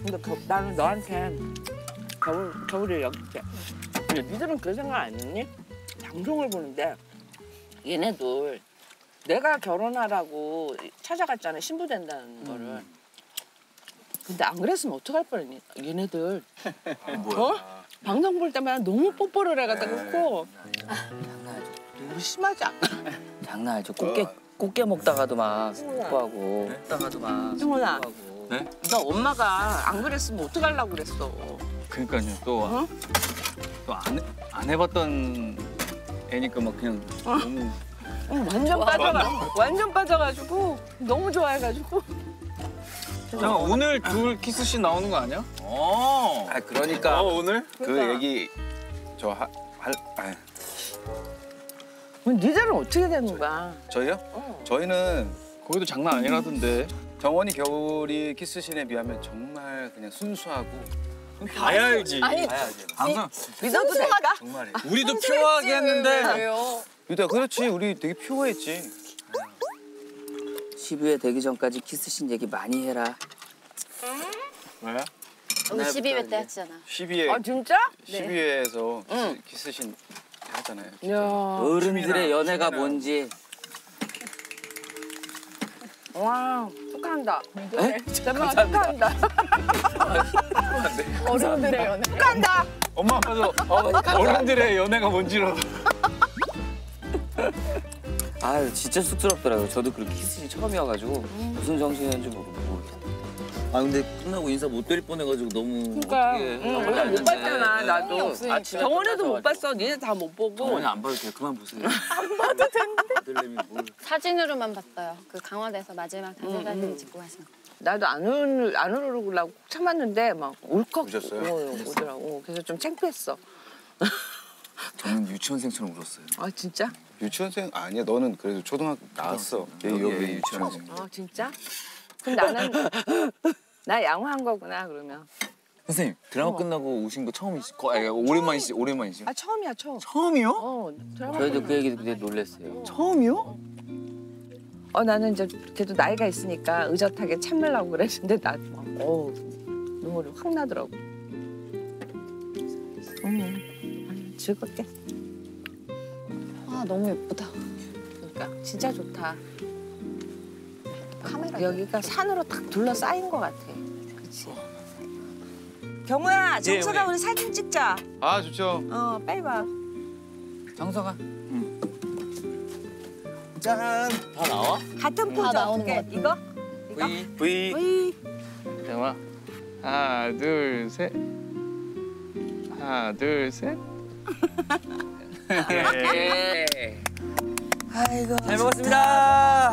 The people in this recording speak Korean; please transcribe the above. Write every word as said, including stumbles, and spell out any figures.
근데 겨, 나는 너한테 겨울, 겨울에 여기 있게. 근데 니들은 그 생각 안 했니? 방송을 보는데 얘네들 내가 결혼하라고 찾아갔잖아, 신부 된다는 거를. 음. 근데 안 그랬으면 어떡할 뻔했니? 얘네들 아, 뭐야? 어? 방송 볼 때마다 너무 뽀뽀를 해가지고 장난하죠. 너무 심하지 않아? 장난하죠. 꽃게 꽃게 먹다가도 막 뽀뽀하고 먹다가도 막 승훈아, 뽀뽀하고. 네? 너 엄마가 안 그랬으면 어떡하려고 그랬어? 그러니까요. 또 어? 또 안 안 해봤던 애니까 막 그냥 어. 너무 응, 완전 빠져가, 완전 빠져가지고 너무 좋아해가지고. 잠깐 오늘 둘 키스씬 나오는 거 아니야? 어. 아 그러니까 어 오늘? 그러니까. 그 얘기 저 할 아, 그럼 니들은 어떻게 되는 거야? 저희요? 어. 저희는 거기도 장난 아니라던데. 정원이 겨울이 키스신에 비하면 정말 그냥 순수하고 봐야 알지. 아니, 봐야지. 항상 믿어도 돼? 정말이. 우리도 표하게 했는데. 왜요? 유다 그렇지 우리 되게 퓨어했지. 십이 회 되기 전까지 키스신 얘기 많이 해라. 왜? 우리 십이 회 때 했잖아. 십이 회 아 진짜? 십이 회에서 응. 키스신 하잖아요. 야, 어른들의 연애가 뭔지. 와 축하한다. 정말 축하한다. 어른들의 연애. 축하한다. 엄마 아빠도 어른들의 연애가 뭔지로. 아 진짜 쑥스럽더라고요. 저도 그렇게 키스신 처음이어가지고 무슨 정신이었는지 모르겠어요. 아 근데 끝나고 인사 못 드릴 뻔해가지고 너무 그러니까 어떻게 응, 원래 못 봤잖아 나도. 아침에 정원에도 못 봤어. 니네 다 못 보고. 정원이 안 봐도 돼. 그만 보세요. 안 봐도 된대. 아들내미 뭘. 사진으로만 봤어요. 그 강화도에서 마지막 단체 사진 찍고 와서. 나도 안 울, 안 울으려고 꼭 참았는데 막 울컥 우셨어요? 어, 오더라고. 그래서 좀 창피했어. 저는 유치원생처럼 울었어요. 아 진짜? 유치원생 아니야 너는 그래도 초등학교 나왔어. 여기 여기 여기 유치원생. 아 진짜? 그럼 나는 나 양호한 거구나 그러면. 선생님 드라마 어. 끝나고 오신 거 처음이시? 거, 아니, 오랜만이시? 오랜만이시죠? 아 처음이야 처음. 처음이요? 어 드라마 저희도 그 얘기 듣고 놀랐어요. 처음이요? 어 나는 이제 그래도 나이가 있으니까 의젓하게 참으려고 그랬는데 나 어, 눈물이 확 나더라고. 음, 즐겁게. 아, 너무 예쁘다. 그러니까 진짜 좋다. 카메라. 여기가 산으로 딱 둘러싸인 것 같아. 그렇지. 경우야, 정서가 우리 사진 찍자. 아 좋죠. 어, 빨리 와. 정서가. 짠. 다 나와? 같은 포즈 나오는 어떻게? 것 같아. 이거? 이거? V. V. V. 잠깐만. 하나 둘 셋. 하나 둘 셋. 예. 아이고. 잘 먹었습니다.